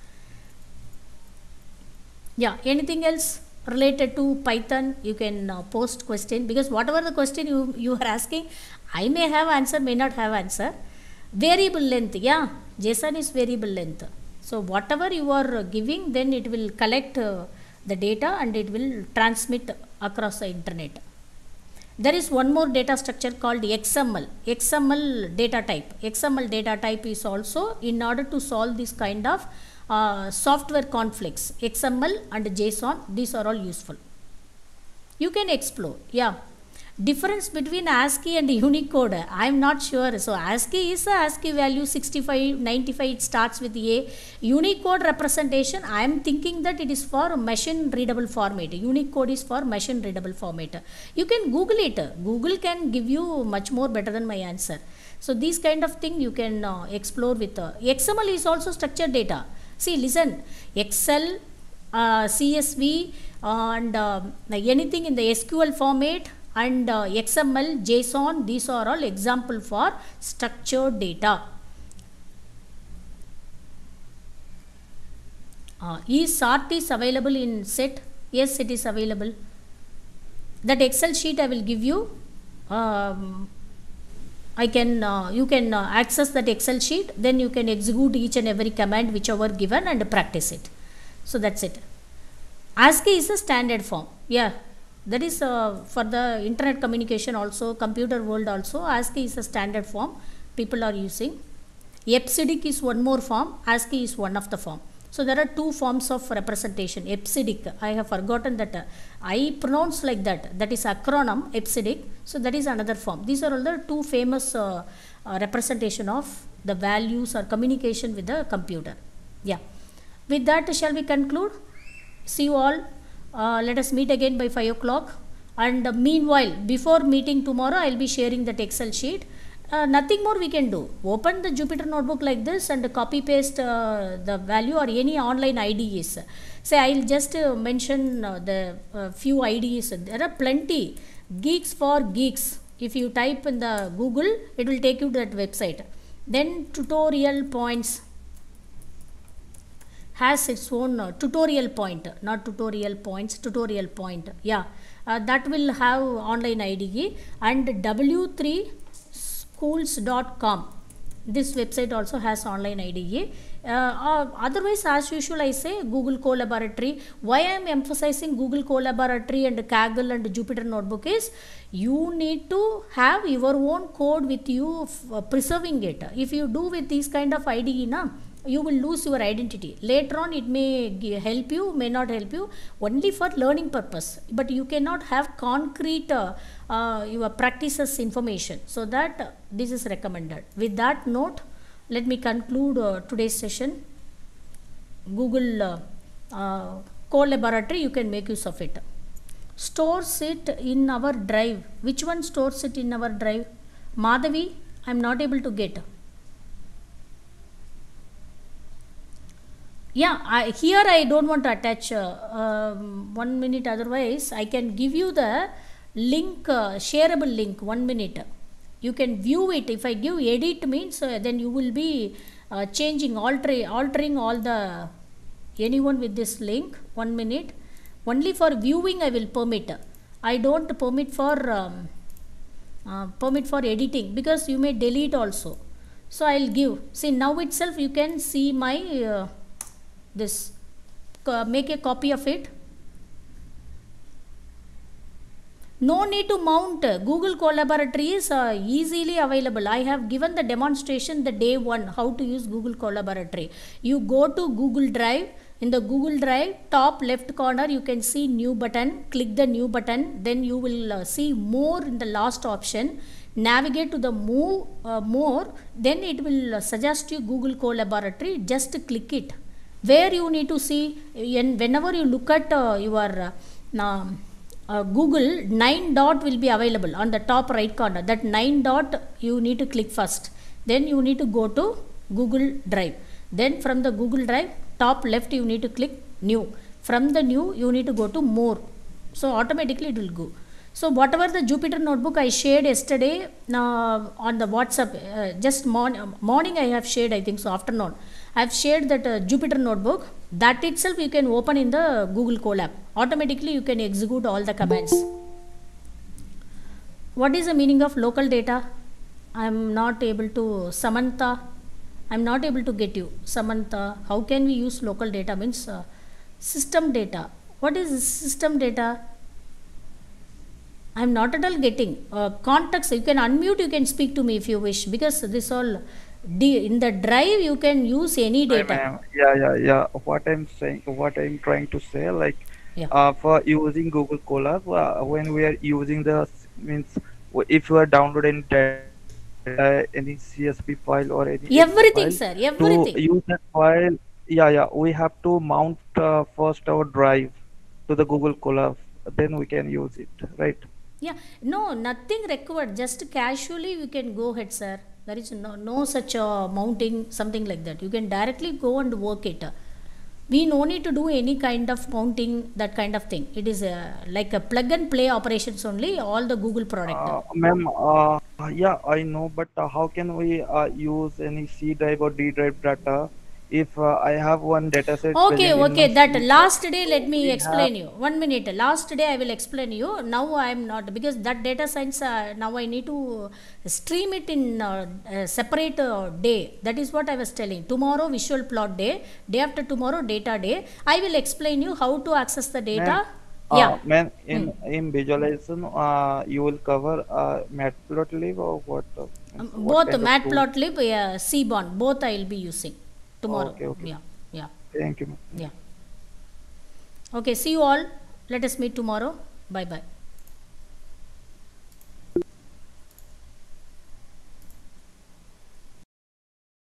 Yeah, anything else related to Python? You can post question, because whatever the question you are asking, I may have answer, may not have answer. Variable length, yeah, JSON is variable length. So whatever you are giving, then it will collect the data and it will transmit across the internet. There is one more data structure called XML data type. XML data type is also in order to solve this kind of software conflicts. XML and JSON, these are all useful. You can explore. Yeah, difference between ASCII and Unicode, I am not sure. So ASCII is a ASCII value 65, 95, it starts with A. Unicode representation, I am thinking that it is for machine readable format. Unicode is for machine readable format. You can Google it. Google can give you much more better than my answer. So these kind of thing you can explore with. XML is also structured data. See, listen, Excel, CSV and anything in the SQL format and XML, JSON, these are all example for structured data. Is sort is available in set? Yes, it is available. That Excel sheet I will give you. I can you can access that Excel sheet, then you can execute each and every command whichever given and practice it. So that's it. ASCII is a standard form. Yeah, that is for the internet communication also, computer world also, ASCII is a standard form people are using. EBCDIC is one more form, ASCII is one of the form. So there are two forms of representation. EBCDIC, I have forgotten that. I pronounce like that. That is acronym EBCDIC. So that is another form. These are all the two famous representation of the values or communication with the computer. Yeah. With that, shall we conclude? See you all. Let us meet again by 5 o'clock. And meanwhile, before meeting tomorrow, I will be sharing that Excel sheet. Nothing more we can do. Open the Jupyter notebook like this and copy paste the value or any online IDEs. Say I will just mention the few IDEs. There are plenty. Geeks for Geeks. If you type in the Google, it will take you to that website. Then tutorial points has its own tutorial point, not tutorial points, tutorial point. Yeah, that will have online IDE. And W3 schools.com, this website also has online IDE. Otherwise, as usual, I say Google Colaboratory. Why I am emphasizing Google Colaboratory and Kaggle and Jupyter Notebook is you need to have your own code with you, preserving it. If you do with these kind of IDE, you will lose your identity. Later on it may help you, may not help you, only for learning purpose, but you cannot have concrete your practices information. So that this is recommended. With that note, let me conclude today's session. Google Colaboratory, you can make use of it. Stores it in our drive. Which one stores it in our drive? Madhavi, I am not able to get. Yeah, here I don't want to attach 1 minute, otherwise I can give you the link, shareable link, 1 minute. You can view it. If I give edit means then you will be changing, altering all the anyone with this link. 1 minute. Only for viewing I will permit. I don't permit for editing, because you may delete also. So I will give. See, now itself you can see my this. Make a copy of it. No need to mount. Google Colaboratory is easily available. I have given the demonstration the day one how to use Google Colaboratory. You go to Google Drive. In the Google Drive, top left corner you can see new button. Click the new button. Then you will see more in the last option. Navigate to the more. Then it will suggest you Google Colaboratory. Just click it. Where you need to see, whenever you look at your Google, 9 dot will be available on the top right corner. That 9 dot you need to click first. Then you need to go to Google Drive. Then from the Google Drive, top left you need to click new. From the new you need to go to more. So automatically it will go. So whatever the Jupyter notebook I shared yesterday on the WhatsApp, just morning I have shared, I think so, afternoon. I have shared that Jupyter notebook. That itself you can open in the Google Colab. Automatically you can execute all the commands. What is the meaning of local data? I am not able to, Samantha, I am not able to get you. Samantha, how can we use local data? Means system data. What is system data? I am not at all getting. Context, you can unmute, you can speak to me if you wish, because this all in the drive you can use any data. Yeah. What I'm trying to say, like, for using Google Colab, when we are using the means, if you are downloading any CSV file or any everything, file, sir, everything. To use that file, we have to mount first our drive to the Google Colab, then we can use it, right? Yeah, no, nothing required. Just casually we can go ahead, sir. There is no such mounting, something like that. You can directly go and work it. We no need to do any kind of mounting, that kind of thing. It is like a plug and play operations only, all the Google product. Ma'am, yeah, I know, but how can we use any C drive or D drive data if I have one data set Okay, present in okay, my that sheet, last day, let me we have explain you. 1 minute, last day I will explain you. Now I am not, because that data science, now I need to stream it in separate day. That is what I was telling. Tomorrow visual plot day, day after tomorrow data day. I will explain you how to access the data. man, Yeah. man, Hmm. in visualization, you will cover Matplotlib or what? Means what Both kind of tool? Matplotlib, Seaborn, both I will be using tomorrow. Okay, okay. Yeah, yeah, Thank you, ma'am. yeah. Okay, see you all. Let us meet tomorrow. Bye bye.